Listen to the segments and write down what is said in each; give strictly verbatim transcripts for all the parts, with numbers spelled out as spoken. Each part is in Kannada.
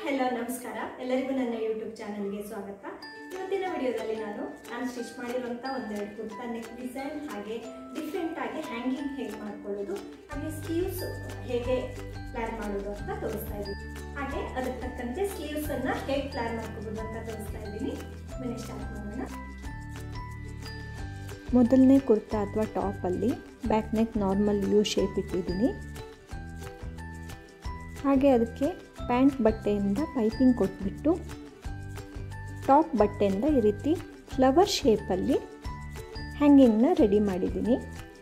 हेलो नमस्कार ಎಲ್ಲರಿಗೂ ನನ್ನ ಯೂಟ್ಯೂಬ್ ಚಾನೆಲ್ಗೆ ಸ್ವಾಗತ। ಇವತ್ತಿನ ವಿಡಿಯೋದಲ್ಲಿ ನಾನು ನಾನು ಸ್ಟಿಚ್ ಮಾಡಿರುವಂತ ಒಂದೆರಡು ಕುರ್ತಾ ನೆಕ್ ಡಿಸೈನ್ ಹಾಗೆ ಡಿಫರೆಂಟ್ ಆಗಿ ಹ್ಯಾಂಗಿಂಗ್ ಹೇಗೆ ಮಾಡ್ಕೊಳ್ಳೋದು ಹಾಗೆ ಸ್ಲೀವ್ಸ್ ಹೇಗೆ ಪ್ಲಾನ್ ಮಾಡೋದು ಅಂತ ತೋರಿಸ್ತಾ ಇದ್ದೀನಿ। ಹಾಗೆ ಅದಕ್ಕೆ ತಕ್ಕಂತೆ ಸ್ಲೀವ್ಸ್ ಅನ್ನು ಹೇಗೆ ಪ್ಲಾನ್ ಮಾಡ್ಕೊಳ್ಳೋದು ಅಂತ ತೋರಿಸ್ತಾ ಇದ್ದೀನಿ। ಬನ್ನಿ ಸ್ಟಾರ್ಟ್ ಮಾಡೋಣ। ಮೊದಲನೇ ಕುರ್ತಾ ಅಥವಾ ಟಾಪ್ ಅಲ್ಲಿ back neck normal U shape ಇಟ್ಟಿದ್ದೀನಿ। ಹಾಗೆ ಅದಕ್ಕೆ ಪ್ಯಾಂಟ್ ಬಟ್ಟೆಯಿಂದ ಪೈಪಿಂಗ್ ಕೊಟ್ಬಿಟ್ಟು ಟಾಪ್ ಬಟ್ಟೆಯಿಂದ ಈ ರೀತಿ ಫ್ಲವರ್ ಶೇಪಲ್ಲಿ ಹ್ಯಾಂಗಿಂಗ್ನ ರೆಡಿ ಮಾಡಿದ್ದೀನಿ।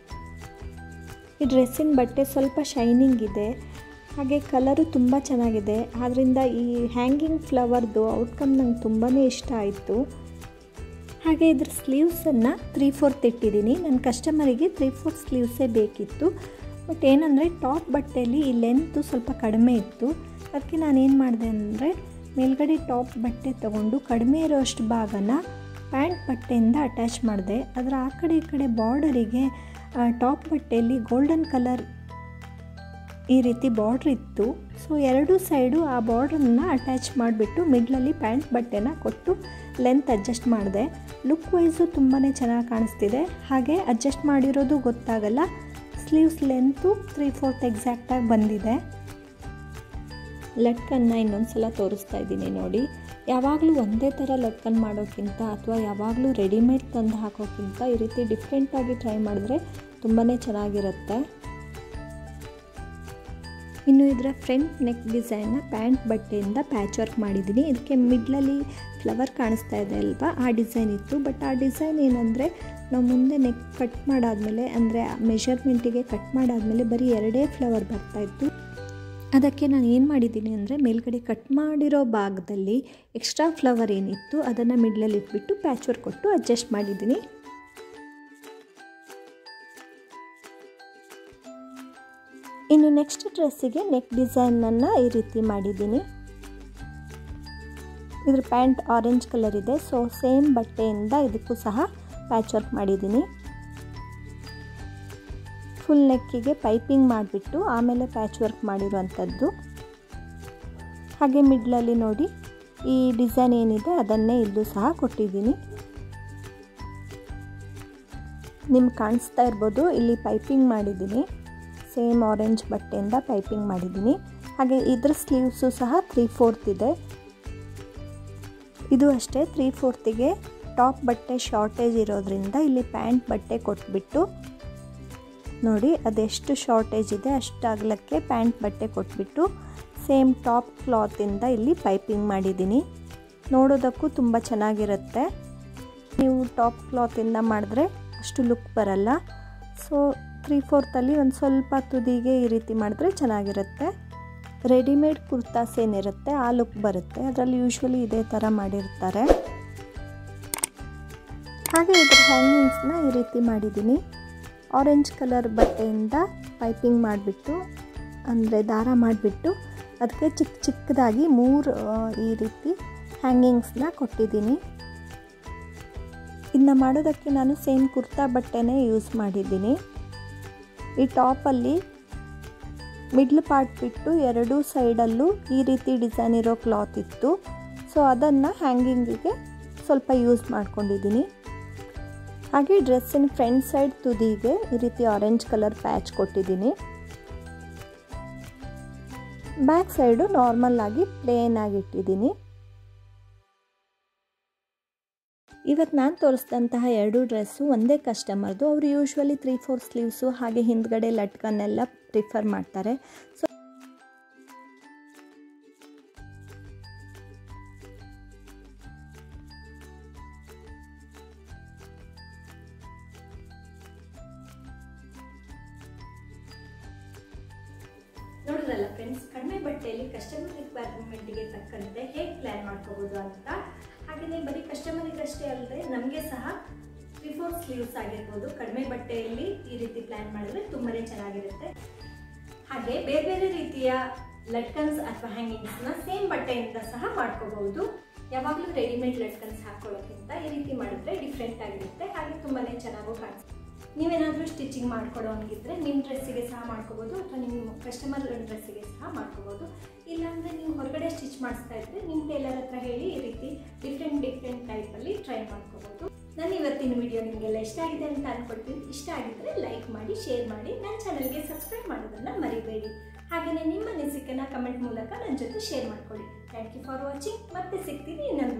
ಈ ಡ್ರೆಸ್ಸಿನ ಬಟ್ಟೆ ಸ್ವಲ್ಪ ಶೈನಿಂಗ್ ಇದೆ ಹಾಗೆ ಕಲರು ತುಂಬ ಚೆನ್ನಾಗಿದೆ, ಆದ್ದರಿಂದ ಈ ಹ್ಯಾಂಗಿಂಗ್ ಫ್ಲವರ್ದು ಔಟ್ಕಮ್ ನಂಗೆ ತುಂಬಾ ಇಷ್ಟ ಆಯಿತು। ಹಾಗೆ ಇದ್ರ ಸ್ಲೀವ್ಸನ್ನು ತ್ರೀ ಫೋರ್ತ್ ಇಟ್ಟಿದ್ದೀನಿ। ನನ್ನ ಕಸ್ಟಮರಿಗೆ ತ್ರೀ ಫೋರ್ತ್ ಸ್ಲೀವ್ಸೇ ಬೇಕಿತ್ತು, ಬಟ್ ಏನಂದರೆ ಟಾಪ್ ಬಟ್ಟೆಯಲ್ಲಿ ಈ ಲೆಂತು ಸ್ವಲ್ಪ ಕಡಿಮೆ ಇತ್ತು। ಅದಕ್ಕೆ ನಾನೇನು ಮಾಡಿದೆ ಅಂದರೆ ಮೇಲ್ಗಡೆ ಟಾಪ್ ಬಟ್ಟೆ ತೊಗೊಂಡು ಕಡಿಮೆ ಇರೋಷ್ಟು ಭಾಗನ ಪ್ಯಾಂಟ್ ಬಟ್ಟೆಯಿಂದ ಅಟ್ಯಾಚ್ ಮಾಡಿದೆ। ಅದರ ಆ ಕಡೆ ಈ ಕಡೆ ಬಾರ್ಡರಿಗೆ ಟಾಪ್ ಬಟ್ಟೆಯಲ್ಲಿ ಗೋಲ್ಡನ್ ಕಲರ್ ಈ ರೀತಿ ಬಾರ್ಡ್ರ್ ಇತ್ತು, ಸೊ ಎರಡೂ ಸೈಡು ಆ ಬಾರ್ಡ್ರನ್ನ ಅಟ್ಯಾಚ್ ಮಾಡಿಬಿಟ್ಟು ಮಿಡ್ಲಲ್ಲಿ ಪ್ಯಾಂಟ್ ಬಟ್ಟೆನ ಕೊಟ್ಟು ಲೆಂತ್ ಅಡ್ಜಸ್ಟ್ ಮಾಡಿದೆ। ಲುಕ್ ವೈಸು ತುಂಬಾ ಚೆನ್ನಾಗಿ ಕಾಣಿಸ್ತಿದೆ, ಹಾಗೆ ಅಡ್ಜಸ್ಟ್ ಮಾಡಿರೋದು ಗೊತ್ತಾಗಲ್ಲ। ಸ್ಲೀವ್ಸ್ ಲೆಂತು ತ್ರೀ ಫೋರ್ತ್ ಎಕ್ಸಾಕ್ಟಾಗಿ ಬಂದಿದೆ। ಲಟ್ಕನ್ನ ಇನ್ನೊಂದು ಸಲ ತೋರಿಸ್ತಾ ಇದ್ದೀನಿ ನೋಡಿ। ಯಾವಾಗಲೂ ಒಂದೇ ಥರ ಲಟ್ಕನ್ ಮಾಡೋಕ್ಕಿಂತ ಅಥವಾ ಯಾವಾಗಲೂ ರೆಡಿಮೇಡ್ ತಂದು ಹಾಕೋಕ್ಕಿಂತ ಈ ರೀತಿ ಡಿಫ್ರೆಂಟಾಗಿ ಟ್ರೈ ಮಾಡಿದ್ರೆ ತುಂಬಾ ಚೆನ್ನಾಗಿರುತ್ತೆ। ಇನ್ನು ಇದರ ಫ್ರಂಟ್ ನೆಕ್ ಡಿಸೈನ್ನ ಪ್ಯಾಂಟ್ ಬಟ್ಟೆಯಿಂದ ಪ್ಯಾಚ್ ವರ್ಕ್ ಮಾಡಿದ್ದೀನಿ। ಇದಕ್ಕೆ ಮಿಡ್ಲಲ್ಲಿ ಫ್ಲವರ್ ಕಾಣಿಸ್ತಾ ಇದೆ ಅಲ್ವಾ, ಆ ಡಿಸೈನ್ ಇತ್ತು। ಬಟ್ ಆ ಡಿಸೈನ್ ಏನಂದರೆ ನಾವು ಮುಂದೆ ನೆಕ್ ಕಟ್ ಮಾಡಾದಮೇಲೆ ಅಂದರೆ ಮೆಷರ್ಮೆಂಟಿಗೆ ಕಟ್ ಮಾಡಾದಮೇಲೆ ಬರೀ ಎರಡೇ ಫ್ಲವರ್ ಬರ್ತಾಯಿತ್ತು। ಅದಕ್ಕೆ ನಾನು ಏನು ಮಾಡಿದ್ದೀನಿ ಅಂದರೆ ಮೇಲ್ಗಡೆ ಕಟ್ ಮಾಡಿರೋ ಭಾಗದಲ್ಲಿ ಎಕ್ಸ್ಟ್ರಾ ಫ್ಲವರ್ ಏನಿತ್ತು ಅದನ್ನು ಮಿಡ್ಲಲ್ಲಿ ಇಟ್ಬಿಟ್ಟು ಪ್ಯಾಚ್ ವರ್ಕ್ ಕೊಟ್ಟು ಅಡ್ಜಸ್ಟ್ ಮಾಡಿದ್ದೀನಿ। ಇನ್ನು ನೆಕ್ಸ್ಟ್ ಡ್ರೆಸ್ಸಿಗೆ ನೆಕ್ ಡಿಸೈನನ್ನು ಈ ರೀತಿ ಮಾಡಿದ್ದೀನಿ। ಇದ್ರ ಪ್ಯಾಂಟ್ ಆರೆಂಜ್ ಕಲರ್ ಇದೆ, ಸೊ ಸೇಮ್ ಬಟ್ಟೆಯಿಂದ ಇದಕ್ಕೂ ಸಹ ಪ್ಯಾಚ್ ವರ್ಕ್ ಮಾಡಿದ್ದೀನಿ। ಫುಲ್ ನೆಕ್ಕಿಗೆ ಪೈಪಿಂಗ್ ಮಾಡಿಬಿಟ್ಟು ಆಮೇಲೆ ಪ್ಯಾಚ್ ವರ್ಕ್ ಮಾಡಿರುವಂಥದ್ದು। ಹಾಗೆ ಮಿಡ್ಲಲ್ಲಿ ನೋಡಿ ಈ ಡಿಸೈನ್ ಏನಿದೆ ಅದನ್ನೇ ಇಲ್ಲೂ ಸಹ ಕೊಟ್ಟಿದ್ದೀನಿ। ನಿಮ್ಗೆ ಕಾಣಿಸ್ತಾ ಇರ್ಬೋದು, ಇಲ್ಲಿ ಪೈಪಿಂಗ್ ಮಾಡಿದ್ದೀನಿ, ಸೇಮ್ ಆರೆಂಜ್ ಬಟ್ಟೆಯಿಂದ ಪೈಪಿಂಗ್ ಮಾಡಿದ್ದೀನಿ। ಹಾಗೆ ಇದ್ರ ಸ್ಲೀವ್ಸು ಸಹ ತ್ರೀ ಫೋರ್ತ್ ಇದೆ। ಇದು ಅಷ್ಟೇ, ತ್ರೀ ಫೋರ್ತಿಗೆ ಟಾಪ್ ಬಟ್ಟೆ ಶಾರ್ಟೇಜ್ ಇರೋದ್ರಿಂದ ಇಲ್ಲಿ ಪ್ಯಾಂಟ್ ಬಟ್ಟೆ ಕೊಟ್ಬಿಟ್ಟು ನೋಡಿ ಅದೆಷ್ಟು ಶಾರ್ಟೇಜ್ ಇದೆ ಅಷ್ಟು ಅಗಲಕ್ಕೆ ಪ್ಯಾಂಟ್ ಬಟ್ಟೆ ಕೊಟ್ಬಿಟ್ಟು ಸೇಮ್ ಟಾಪ್ ಕ್ಲಾತಿಂದ ಇಲ್ಲಿ ಪೈಪಿಂಗ್ ಮಾಡಿದ್ದೀನಿ। ನೋಡೋದಕ್ಕೂ ತುಂಬ ಚೆನ್ನಾಗಿರುತ್ತೆ। ನೀವು ಟಾಪ್ ಕ್ಲಾತಿಂದ ಮಾಡಿದ್ರೆ ಅಷ್ಟು ಲುಕ್ ಬರಲ್ಲ, ಸೊ ತ್ರೀ ಫೋರ್ತಲ್ಲಿ ಒಂದು ಸ್ವಲ್ಪ ತುದಿಗೆ ಈ ರೀತಿ ಮಾಡಿದ್ರೆ ಚೆನ್ನಾಗಿರುತ್ತೆ। ರೆಡಿಮೇಡ್ ಕುರ್ತಾಸ್ ಏನಿರುತ್ತೆ ಆ ಲುಕ್ ಬರುತ್ತೆ, ಅದರಲ್ಲಿ ಯೂಶ್ವಲಿ ಇದೇ ಥರ ಮಾಡಿರ್ತಾರೆ। ಹಾಗೆ ಇದ್ರ ಹ್ಯಾಂಗಿಂಗ್ಸ್ನ ಈ ರೀತಿ ಮಾಡಿದ್ದೀನಿ। ಆರೆಂಜ್ ಕಲರ್ ಬಟ್ಟೆಯಿಂದ ಪೈಪಿಂಗ್ ಮಾಡಿಬಿಟ್ಟು ಅಂದರೆ ದಾರ ಮಾಡಿಬಿಟ್ಟು ಅದಕ್ಕೆ ಚಿಕ್ಕ ಚಿಕ್ಕದಾಗಿ ಮೂರು ಈ ರೀತಿ ಹ್ಯಾಂಗಿಂಗ್ಸ್ನ ಕೊಟ್ಟಿದ್ದೀನಿ। ಇದನ್ನ ಮಾಡೋದಕ್ಕೆ ನಾನು ಸೇಮ್ ಕುರ್ತಾ ಬಟ್ಟೆನೇ ಯೂಸ್ ಮಾಡಿದ್ದೀನಿ। ಈ ಟಾಪಲ್ಲಿ ಮಿಡ್ಲ್ ಪಾರ್ಟ್ ಬಿಟ್ಟು ಎರಡೂ ಸೈಡಲ್ಲೂ ಈ ರೀತಿ ಡಿಸೈನ್ ಇರೋ ಕ್ಲಾತ್ ಇತ್ತು, ಸೊ ಅದನ್ನು ಹ್ಯಾಂಗಿಂಗಿಗೆ ಸ್ವಲ್ಪ ಯೂಸ್ ಮಾಡ್ಕೊಂಡಿದ್ದೀನಿ। ಹಾಗೆ ಡ್ರೆಸ್ಸಿನ ಫ್ರಂಟ್ ಸೈಡ್ ತುದಿಗೆ ಈ ರೀತಿ ಆರೆಂಜ್ ಕಲರ್ ಪ್ಯಾಚ್ ಕೊಟ್ಟಿದ್ದೀನಿ। ಬ್ಯಾಕ್ ಸೈಡು ನಾರ್ಮಲ್ ಆಗಿ ಪ್ಲೇನ್ ಆಗಿ ಇಟ್ಟಿದ್ದೀನಿ। ಇವತ್ತು ನಾನು ತೋರಿಸಿದಂತಹ ಎರಡು ಡ್ರೆಸ್ಸು ಒಂದೇ ಕಸ್ಟಮರ್ದು, ಅವರು ಯೂಶ್ವಲಿ ತ್ರೀ ಫೋರ್ ಸ್ಲೀವ್ಸು ಹಾಗೆ ಹಿಂದ್ಗಡೆ ಲಟ್ಕನ್ನೆಲ್ಲ ಪ್ರಿಫರ್ ಮಾಡ್ತಾರೆ। ಸೊ ನೋಡಿದ್ರಲ್ಲ ಫ್ರೆಂಡ್ಸ್, ಕಡಿಮೆ ಬಟ್ಟೆಯಲ್ಲಿ ಕಸ್ಟಮರ್ ರಿಕ್ವೈರ್ಮೆಂಟ್ಗೆ ತಕ್ಕಂತೆ ಹೇಗೆ ಪ್ಲ್ಯಾನ್ ಮಾಡ್ಕೋಬೋದು ಅಂತ। ಹಾಗೆಯೇ ಬರೀ ಕಸ್ಟಮರಿಗಷ್ಟೇ ಅಲ್ಲದೆ ನಮಗೆ ಸಹ ತ್ರೀ ಫೋರ್ ಸ್ಲೀವ್ಸ್ ಆಗಿರ್ಬೋದು ಕಡಿಮೆ ಬಟ್ಟೆಯಲ್ಲಿ ಈ ರೀತಿ ಪ್ಲ್ಯಾನ್ ಮಾಡಿದ್ರೆ ತುಂಬಾ ಚೆನ್ನಾಗಿರುತ್ತೆ। ಹಾಗೆ ಬೇರೆ ಬೇರೆ ರೀತಿಯ ಲಟ್ಕನ್ಸ್ ಅಥವಾ ಹ್ಯಾಂಗಿಂಗ್ಸ್ನ ಸೇಮ್ ಬಟ್ಟೆಯಿಂದ ಸಹ ಮಾಡ್ಕೋಬಹುದು। ಯಾವಾಗಲೂ ರೆಡಿಮೇಡ್ ಲಟ್ಕನ್ಸ್ ಹಾಕೊಳ್ಳೋಕ್ಕಿಂತ ಈ ರೀತಿ ಮಾಡಿದ್ರೆ ಡಿಫ್ರೆಂಟ್ ಆಗಿರುತ್ತೆ, ಹಾಗೆ ತುಂಬಾ ಚೆನ್ನಾಗೂ ಕಾಣಿಸುತ್ತೆ। ನೀವೇನಾದರೂ ಸ್ಟಿಚಿಂಗ್ ಮಾಡ್ಕೊಡೋ ಹಂಗಿದ್ರೆ ನಿಮ್ಮ ಡ್ರೆಸ್ಸಿಗೆ ಸಹ ಮಾಡ್ಕೋಬೋದು ಅಥವಾ ನಿಮ್ಮ ಕಸ್ಟಮರ್ ಡ್ರೆಸ್ಸಿಗೆ ಸಹ ಮಾಡ್ಕೋಬೋದು। ಇಲ್ಲಾಂದರೆ ನೀವು ಹೊರಗಡೆ ಸ್ಟಿಚ್ ಮಾಡಿಸ್ತಾ ನಿಮ್ಮ ಟೇಲರ್ ಹತ್ರ ಹೇಳಿ ಈ ರೀತಿ ಡಿಫ್ರೆಂಟ್ ಡಿಫ್ರೆಂಟ್ ಟೈಪಲ್ಲಿ ಟ್ರೈ ಮಾಡ್ಕೋಬೋದು. ನಾನು ಇವತ್ತಿನ ವಿಡಿಯೋ ನಿಮಗೆಲ್ಲ ಇಷ್ಟ ಆಗಿದೆ ಅಂತ ಅಂದ್ಕೊಳ್ತೀನಿ. ಇಷ್ಟ ಆಗಿದ್ದರೆ ಲೈಕ್ ಮಾಡಿ, ಶೇರ್ ಮಾಡಿ, ನನ್ನ ಚಾನಲ್ಗೆ ಸಬ್ಸ್ಕ್ರೈಬ್ ಮಾಡೋದನ್ನು ಮರಿಬೇಡಿ. ಹಾಗೆಯೇ ನಿಮ್ಮ ಅನಿಸಿಕೆನ ಕಮೆಂಟ್ ಮೂಲಕ ನನ್ನ ಜೊತೆ ಶೇರ್ ಮಾಡ್ಕೊಳ್ಳಿ. Thank you for watching. ಮತ್ತೆ ಸಿಗ್ತೀನಿ ಇನ್ನೊಂದು